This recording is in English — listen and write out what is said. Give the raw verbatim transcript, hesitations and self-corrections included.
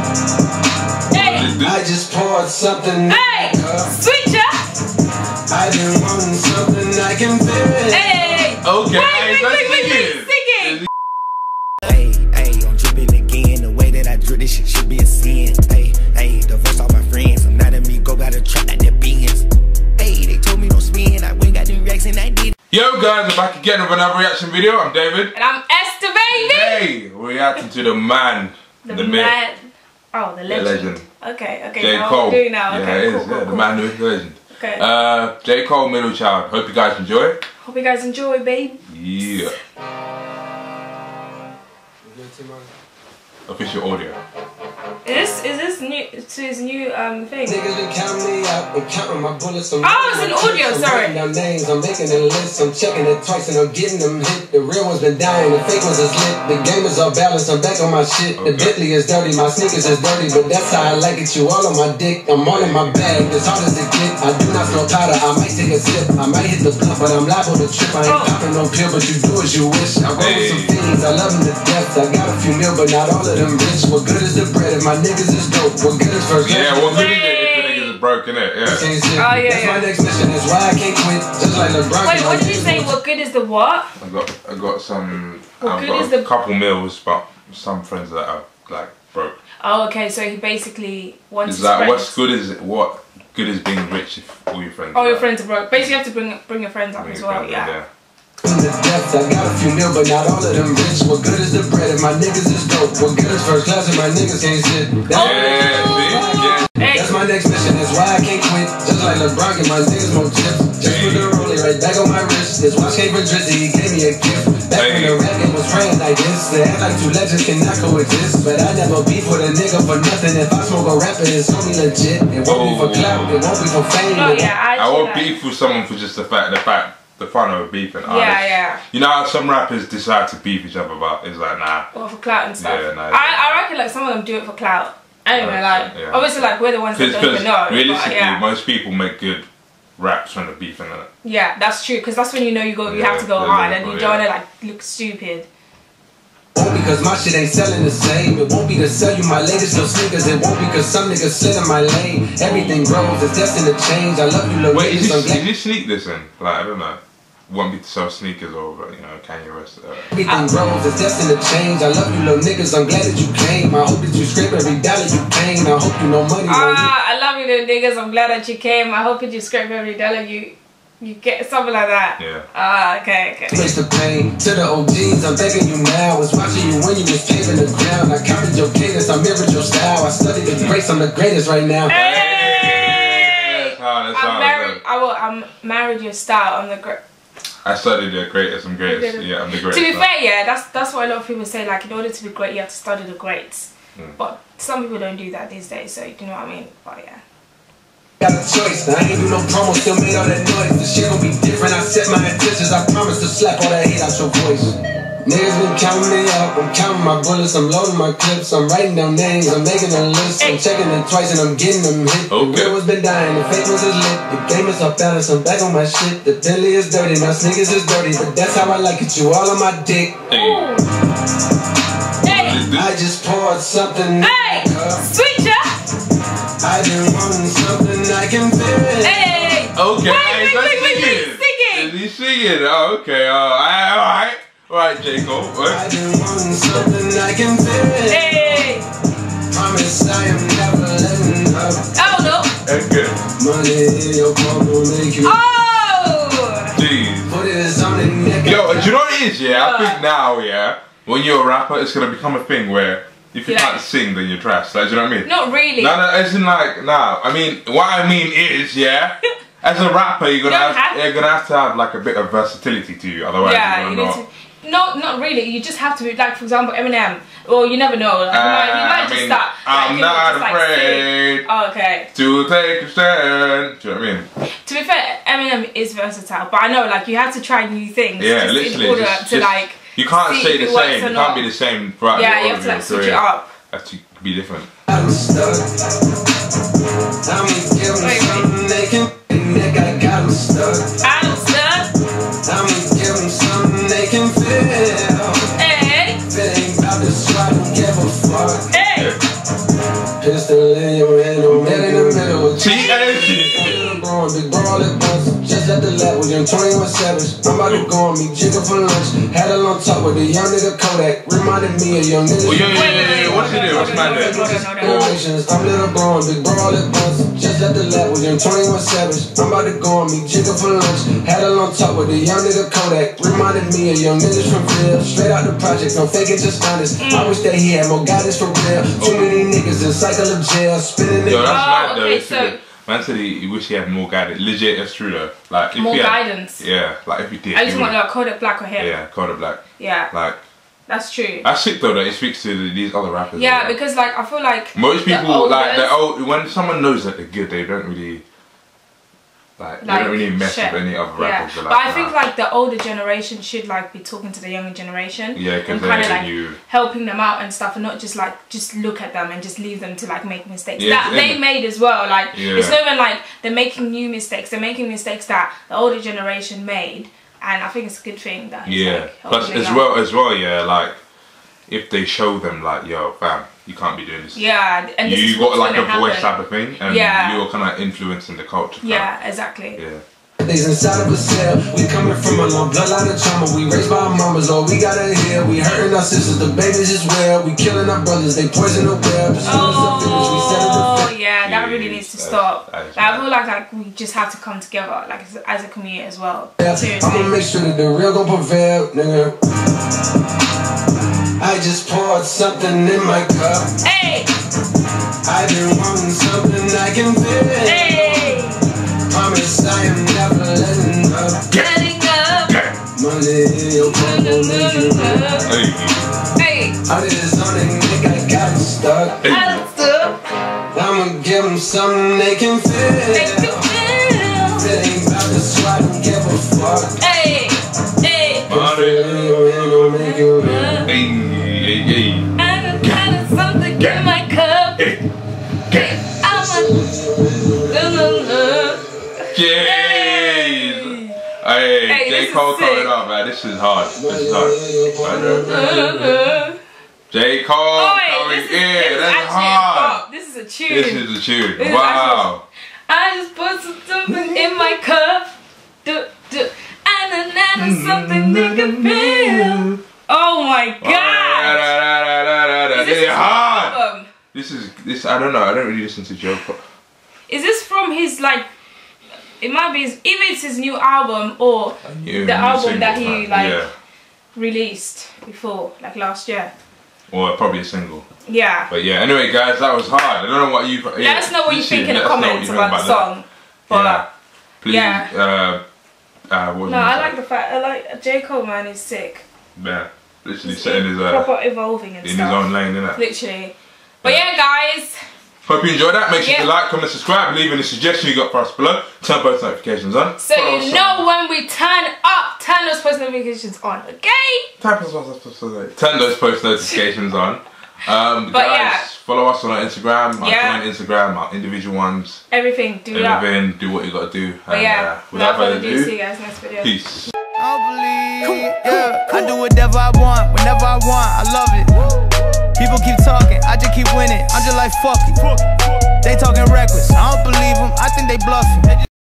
Hey. I just poured something. Hey, switcher. I been wanting something I can feel. Hey. Okay. Wait, wait, wait, wait, sing it. Hey, hey, I'm dripping again. The way that I drip this shit should be a sin. Hey, hey, divorce all my friends. I'm not in me, go got a trap like their beans. Hey, they told me don't spin. I went got them reacts and I did. Yo guys, we're back again with another reaction video. I'm David. And I'm Esther, baby. Hey, we're reacting to the man, the, the man. myth, Oh, the legend. the legend. Okay, okay. J.Cole. Do now. Yeah, Okay, it cool, is. cool, Yeah, cool. the man who is the legend. Okay. Uh, J.Cole, middle child. Hope you guys enjoy. Hope you guys enjoy, babe. Yeah. Official audio. Is this is this new to his new um thing? Niggas been counting me out, I'm counting my bullets. I'm Oh, it's an audio, I'm sorry. writing down names, I'm making a list, I'm checking it twice and I'm getting them hit. The real ones been dying, the fake ones is lit. The game is off balance, I'm back on my shit. The Okay. Bentley is dirty, my sneakers is dirty, but that's how I like it. You all on my dick, I'm all in my bag, as hard as it get. I do not smoke powder, I might take a sip, I might hit the blunt, but I'm liable to trip. I ain't Oh. popping no pill, but you do as you wish. I roll with some fiends, I love them to death. I got a few mil, but not all of them rich. What good is the bread if my niggas is dope? What good is first? Yeah, what good is it if the niggas is broken it? Yeah. Oh yeah, That's yeah. my next mission, is why I can't quit. Just like LeBron. Wait, what did you say? What good is the what? I got, I got some. What I've good got is a the- couple meals, but some friends that are like broke. Oh, okay. So he basically wants. It's his like, friends. what's good is it? What good is being rich if all your friends? Oh, are your like- friends are broke. Basically, you have to bring bring your friends up bring as your well. friends Yeah. in there. The depth, I got a few mil, but not all of them rich. What good is the bread if my niggas is dope? What good is first class if my niggas can't sit? That's, Oh. Yeah, see? Hey. that's my next mission, is why I can't quit. Just like LeBron, get my niggas more chips. Just put the rollie right back on my wrist. This watch came from Drizzy, he gave me a gift. Back when the rap game was praying like this. They act like two legends cannot coexist. But I never beef with a nigga for nothing. If I smoke a rapper, it's only legit. It won't be for clout, it won't be for fame. Oh yeah, I. I won't like. beef with someone for just the fact, the fact, the fun of beefing. Yeah, yeah. You know how some rappers decide to beef each other, but it's like nah. Or for clout and stuff. Yeah, no, I I reckon like some of them do it for clout. Anyway, like Yeah. obviously like we're the ones that don't even know. But, realistically, yeah. most people make good raps when they're beefing it. Yeah, that's true. Because that's when you know you go, you have to go Yeah, hard, yeah, and you yeah. don't want to like look stupid. Won't because my shit ain't selling the same. It won't be to sell you my latest little sneakers. It won't because some niggas slid in my lane. Everything grows, it's destined to change. I love you, little Wait, is niggas. I'm this, glad is this sneak this in? Like, I don't know. Want me to sell sneakers or, you know, Kanye West? Uh, everything grows, it's destined to change. I love you, little niggas. I'm glad that you came. I hope that you scrape every dollar you came. I hope you know money. Ah, I love you, little niggas. I'm glad that you came. I hope that you scrape every dollar you you get, something like that. yeah. Ah, okay, okay. Place the pain to the O Gs. I'm begging you now. Was watching you when you was paving the ground. I counted your cadence. I mirrored your style. I studied the grace. I'm the greatest right now. Hey! That's how, that's I'm how, married. I will. I'm married your style. I'm the great. I studied the greatest. I'm greatest. Yeah, I'm the greatest. To be now. fair, yeah, that's that's what a lot of people say. Like, in order to be great, you have to study the greats. Mm. But some people don't do that these days. So you know what I mean. But yeah. Got a choice. I ain't do no promo. Still made all that noise. The shit gon' be different. I set my intentions. I promise to slap all that hate out your voice. Niggas been counting me out. I'm counting my bullets. I'm loading my clips. I'm writing down names. I'm making a list. I'm checking it twice and I'm getting them hit. Okay. The real ones been dying. The fake ones is lit. The game is off balance. I'm back on my shit. The Bentley is dirty. My sneakers is dirty. But that's how I like it. You all on my dick. Hey. Hey, I just poured something. hey, switcher. I've been wanting something I can feel. Hey. Okay, Wait, hey, wait, that's wait, wait, singing. wait, singing. Is he singing? Oh, okay. Alright, alright. Alright, J.Cole. What? I've been wanting something I can feel. Hey. Promise I am never letting up. Oh no. That's good. Money in your palm will make you. Oh. Jeez. Put it on the neck. Yo, do you know what it is, yeah? I Uh. think now, yeah, when you're a rapper, it's gonna become a thing where if you Yeah. can't sing, then you're trash. Like, do you know what I mean? Not really. No, no, as in like, nah. I mean, what I mean is, yeah, as a rapper, you're gonna You don't have, have- you're gonna have to have like a bit of versatility to you. Otherwise, Yeah, you're you gonna need not. to. No, not really. You just have to be like, for example, Eminem. Well, you never know. Like, you might, you Uh, might I just mean, start. I'm like, you know, not just, like, sing. afraid Oh, okay. to take a stand. Do you know what I mean? To be fair, Eminem is versatile, but I know like you have to try new things. Yeah, just literally. in order just, to just- like. you can't see stay if the it works same. or You can't not. be the same throughout Yeah, your you have to like your switch career. it up. Have to be different. I'm stuck. I'm give them something they can. Nigga, I got them stuck. I'm stuck. I'm give them something they can feel. Hey, If it ain't about this, I don't give a fuck. hey. Pistol in your hand, no man in the middle. See, energy. Growing, big brawl at once. Just at the lab with them twenty-one Savage. I'm about to go on me, jigger for lunch. Had a long talk with a young nigga Kodak. Reminded me of young niggas. Oh, yeah, yeah, yeah, yeah. What's it do? What's my name? Generations, I'm little growing, big brawl at once. Just at the lab with them twenty-one Savage. I'm about to go on me, jigger for lunch. Had a long talk with a young nigga Kodak. Reminded me of young niggas from real. Straight out the project, no faking, just honest. I wish that he had more guidance for real. Too many niggas in cycle of jail, spinning it. Yo, that's mad oh, though. okay, so Man said he, he wish he had more guidance. Legit, that's true though. Like if more he had, guidance. Yeah, like if he did. I just he want would, like Kodak Black or him. Yeah, Kodak Black. Yeah. Like that's true. that's sick though that he speaks to these other rappers. Yeah, like. because like I feel like Most people the like they're oldest- old, when someone knows that they're good, they don't really like, Like, they don't really mess shit. with any other Yeah. rappers. They're But like, I think nah. like the older generation should like be talking to the younger generation. Yeah, because and they're kind of like you. helping them out and stuff, and not just like just look at them and just leave them to like make mistakes Yeah, that they yeah. made as well. Like Yeah. it's not even like they're making new mistakes; they're making mistakes that the older generation made, and I think it's a good thing that he's, Yeah. like, Plus helping as them well out. as well, yeah, like if they show them like, yo, fam, you can't be doing this. Yeah, and this you is got what's like a gonna voice happen. type of thing, and Yeah. you're kind of influencing the culture. fam. Yeah, exactly. Yeah. Things inside of a cell. We coming from a long bloodline of trauma. We raised by our mamas, all we gotta hear. We hurting our sisters, the babies as well. We killing our brothers, they poison the well. Oh yeah, that really Yeah, needs to that's- stop. that is Like, I mad. feel like like we just have to come together, like as, as a community as well. I'ma Seriously. make sure that the real gon' prevail, nigga. I just poured something in my cup. Hey, I've been wanting something I can feel. hey, Promise I am never letting up. getting up. Money in your phone gon' make you run. Hey. Hey, I did something, nigga, I got stuck. Hey. I look I'ma give them something they can feel. make you feel. It ain't about the swat, don't give a fuck. Hey, hey, Money. In your hand gon' make you run. Hey, hey, hey. I got kind of something in my cup. Hey. Hey. I'm a Jeez. Hey, Hey, this J.Cole is coming sick. up, man. This is hard. This is hard. J.Cole Oh, coming wait, this is, in. this is That's actually a hard. pop. This is a tune. This is a tune. This is Wow. I just put some something in my cup. Do, do. And another something they can feel. Oh my god! Is This this is hard. album? This is this. I don't know. I don't really listen to Joe. Is this from his like? It might be his, if it's his new album or Yeah, the album single, that he man. like Yeah. released before, like last year. Or probably a single. Yeah. But yeah. Anyway, guys, that was hard. I don't know what you. Let yeah, us know what you listen, think in the let us know what comments you about, think the song. But Yeah. Please. yeah. Uh, uh, what was no, I I gonna like the fact I like J. Cole, man, is sick. say? Yeah. Literally He's setting his uh, proper evolving and in stuff. his own lane, innit? Literally. But yeah, guys. Hope you enjoyed that. Make sure Yeah. to like, comment, subscribe, leave any suggestion you got for us below. Turn post notifications on. So Follow us you on- know when we turn up, turn those post notifications on, okay? Turn Turn those post notifications on. Um, But guys, yeah. follow us on our Instagram, our Yeah. joint Instagram, our individual ones. Everything, do that. Everything, do what you gotta do. But and, yeah, uh, without further ado, see ado, you guys next video. peace. I don't believe, yeah. I do whatever I want, whenever I want, I love it. People keep talking, I just keep winning. I'm just like, fuck it. They talking reckless, I don't believe them, I think they bluffing.